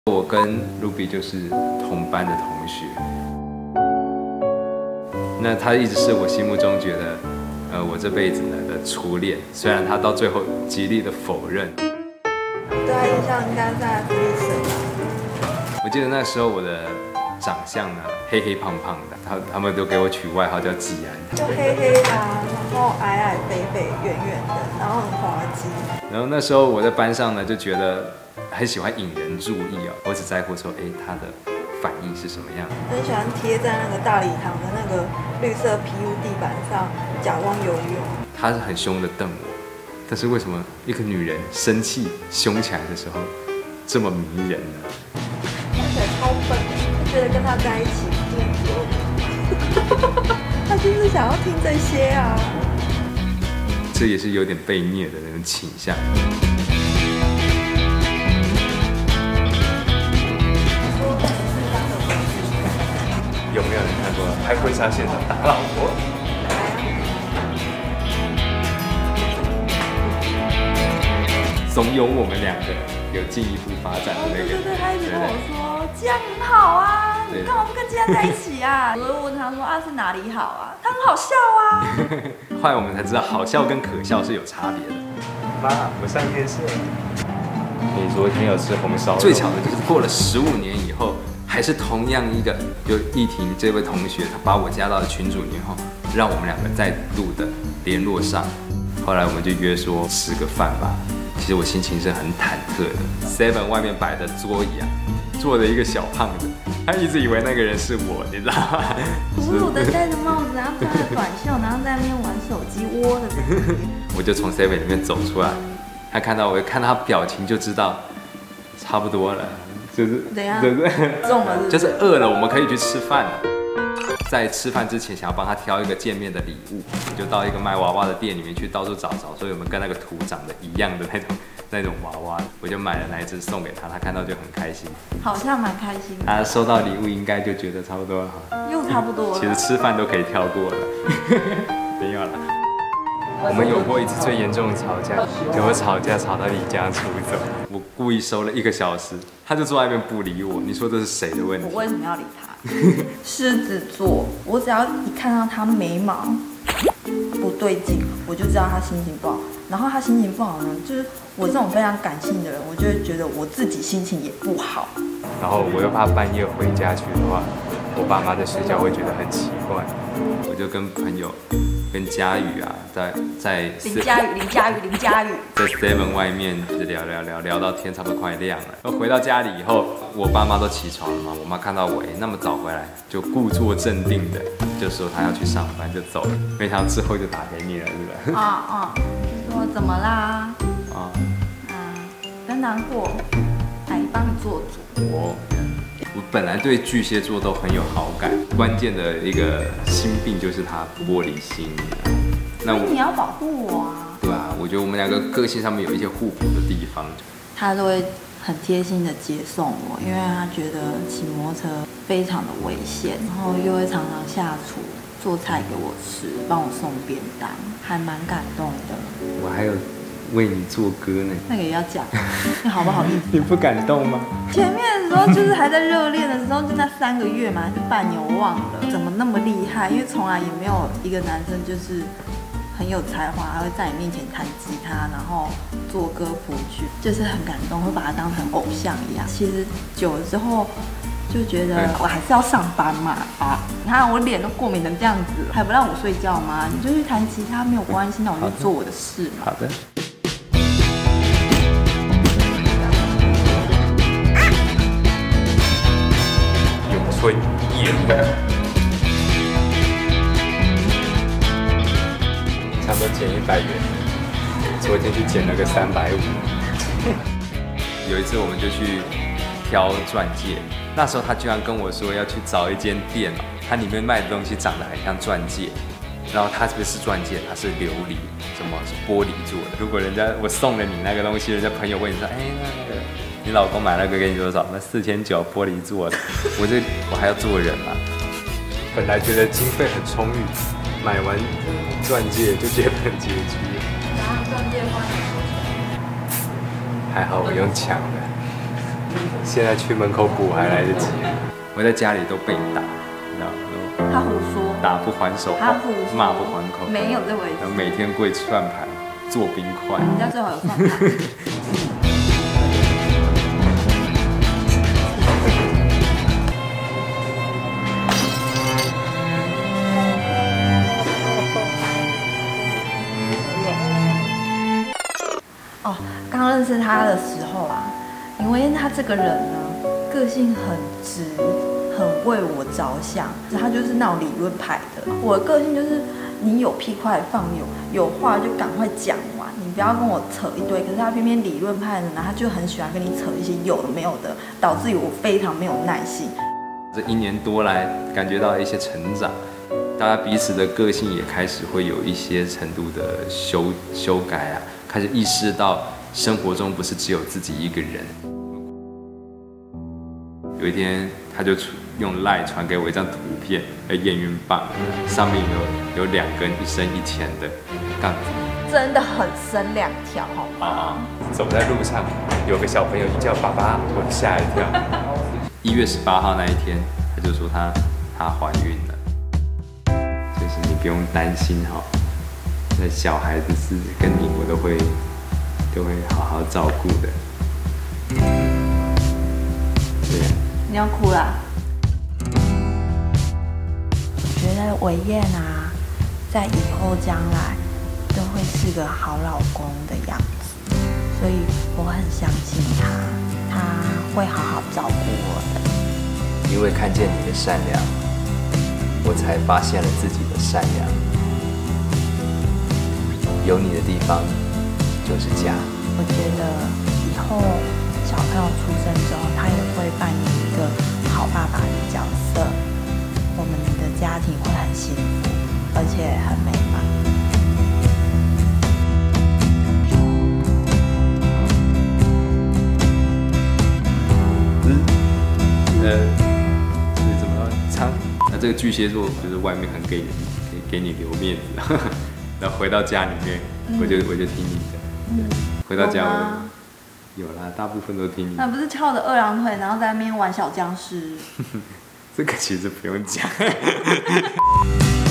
我跟 Ruby 就是同班的同学，那他一直是我心目中觉得，我这辈子呢的初恋。虽然他到最后极力的否认。 对他印象应该在福利社吧。 我记得那时候我的长相呢黑黑胖胖的，他们都给我取外号叫季安， 就黑黑的，然后矮矮肥肥圆圆的，然后很滑稽。 然后那时候我在班上呢就觉得很喜欢引人注意哦，我只在乎说，他的反应是什么样。 很喜欢贴在那个大礼堂的那个绿色 PU 地板上假装游泳。 他是很凶的瞪我，但是为什么一个女人生气凶起来的时候这么迷人呢？ 看起来超笨，就觉得跟他在一起一定很多。他就是想要听这些啊。 这也是有点被虐的那种倾向。有没有人看过拍婚纱现场打老婆？总有我们两个有进一步发展的那个。 对，他一直跟我说这样很好啊，你干嘛不跟这样在一起啊？我就问他说是哪里好啊？他很好笑啊。 后来我们才知道，好笑跟可笑是有差别的。妈，我上电视了。你昨天有吃红烧肉？最巧的就是过了15年以后，还是同样一个，就艺婷这位同学，他把我加到了群组里面后，让我们两个再度的联络上。后来我们就约说吃个饭吧。其实我心情是很忐忑的。7外面摆的桌椅啊，坐着一个小胖子，他一直以为那个人是我，你知道吗？ 侮辱的戴着帽子，然后穿着短袖，然后在那边玩手机窝的。 我就从7里面走出来，他看到我，看他表情就知道差不多了，就是怎样？ 对不对？ 中了就是饿了，我们可以去吃饭了。在吃饭之前，想要帮他挑一个见面的礼物，就到一个卖娃娃的店里面去到处找，所以我们跟那个图长得一样的那种娃娃，我就买了那一只送给他，他看到就很开心， 好像蛮开心的。 他收到礼物应该就觉得差不多了， 又差不多了。 其实吃饭都可以跳过了，没有了。我们有过一次最严重的吵架，结果吵到离家出走。我故意收了1个小时，他就坐在那边不理我。你说这是谁的问题？ 我为什么要理他？狮子座，我只要一看到他眉毛不对劲，我就知道他心情不好。然后他心情不好呢，就是我这种非常感性的人，我就会觉得我自己心情也不好。 然后我又怕半夜回家去的话，我爸妈在睡觉会觉得很奇怪，我就跟朋友。跟佳宇啊，在林佳宇， 在7外面聊到天差不多快亮了。然后回到家里以后，我爸妈都起床了嘛，我妈看到我那么早回来，就故作镇定的就说她要去上班就走了。没想到之后就打给你了，是吧？ 就说怎么啦？不要难过，来帮你做主。 我本来对巨蟹座都很有好感，关键的一个心病就是他玻璃心。 那你要保护我啊！ 对啊，我觉得我们两个个性上面有一些互补的地方。 他都会很贴心的接送我，因为他觉得骑摩托车非常的危险，然后又会常常下厨做菜给我吃，帮我送便当，还蛮感动的。 我还有为你做歌呢， 那个也要讲，你好不好意思？ 你不感动吗？ 前面的时候就是还在热恋的时候，就那3个月嘛，还是半年，我忘了，怎么那么厉害？因为从来也没有一个男生就是很有才华，还会在你面前弹吉他，然后做歌谱曲，就是很感动，会把他当成偶像一样。其实久了之后就觉得我还是要上班嘛，你看我脸都过敏成这样子，还不让我睡觉吗？你就去弹吉他没有关系，那我就做我的事嘛。 好的。春夜路，差不多减100元，昨天去减了个350。有一次我们就去挑钻戒，那时候他居然跟我说要去找一间店，它里面卖的东西长得很像钻戒，然后它不是钻戒，它是琉璃，什么是玻璃做的。如果我送了你那个东西，人家朋友问你说，那个。你老公买那个给你多少？那4900玻璃做的，我还要做人嘛。本来觉得经费很充裕，买完钻戒就觉得很拮据。 然后钻戒花你多少钱？ 还好我用抢的。 现在去门口补还来得及。我在家里都被打，你知道吗？ 他胡说， 打不还手， 他胡说， 骂不还口， 没有这回事。 然后每天跪算盘，做冰块。 你们家最好有算盘。哦，刚认识他的时候啊，因为他这个人呢，个性很直，很为我着想，他就是那种理论派的。我的个性就是，你有屁快放有话就赶快讲完，你不要跟我扯一堆。可是他偏偏理论派的人呢，他就很喜欢跟你扯一些有的没有的，导致于我非常没有耐性。 这1年多来，感觉到一些成长，大家彼此的个性也开始会有一些程度的修改啊。开始意识到生活中不是只有自己一个人。有一天，他就用 LINE 传给我一张图片，验孕棒上面有2根1深1浅的杠子， 真的很深2条，好吗？ 走在路上，有个小朋友一叫爸爸，我吓一跳。1月18号那一天，他就说她怀孕了，就是你不用担心哈。那小孩子是跟你，我都会好好照顾的。对呀。 你要哭啦？我觉得伟燕啊，在以后将来都会是个好老公的样子，所以我很相信他会好好照顾我的。 因为看见你的善良，我才发现了自己的善良。有你的地方就是家。 我觉得以后小朋友出生之后，他也会扮演一个好爸爸的角色，我们的家庭会很幸福，而且很美满。 是怎么说？那这个巨蟹座就是外面很给你留面子，然后回到家里面，我就听你的。回到家有啦，大部分都听你。 那不是翘着2郎腿，然后在那边玩小僵尸？ 这个其实不用讲。